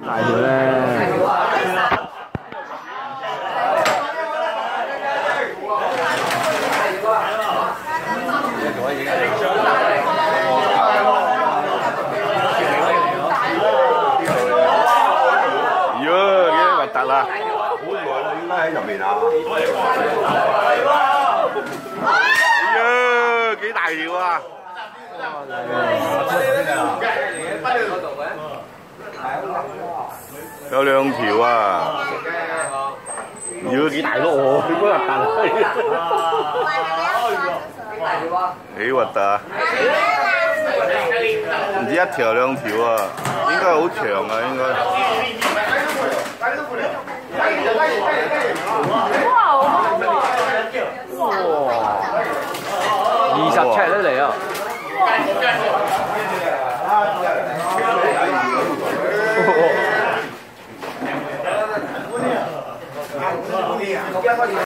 大條咧。 啦，好耐啦，應該喺入面啊！哎呀，幾大條啊！有兩條啊！妖幾大碌喎，幾核突！幾核突啊！唔知一條兩條啊，應該好長啊，應該。 20尺都嚟啊！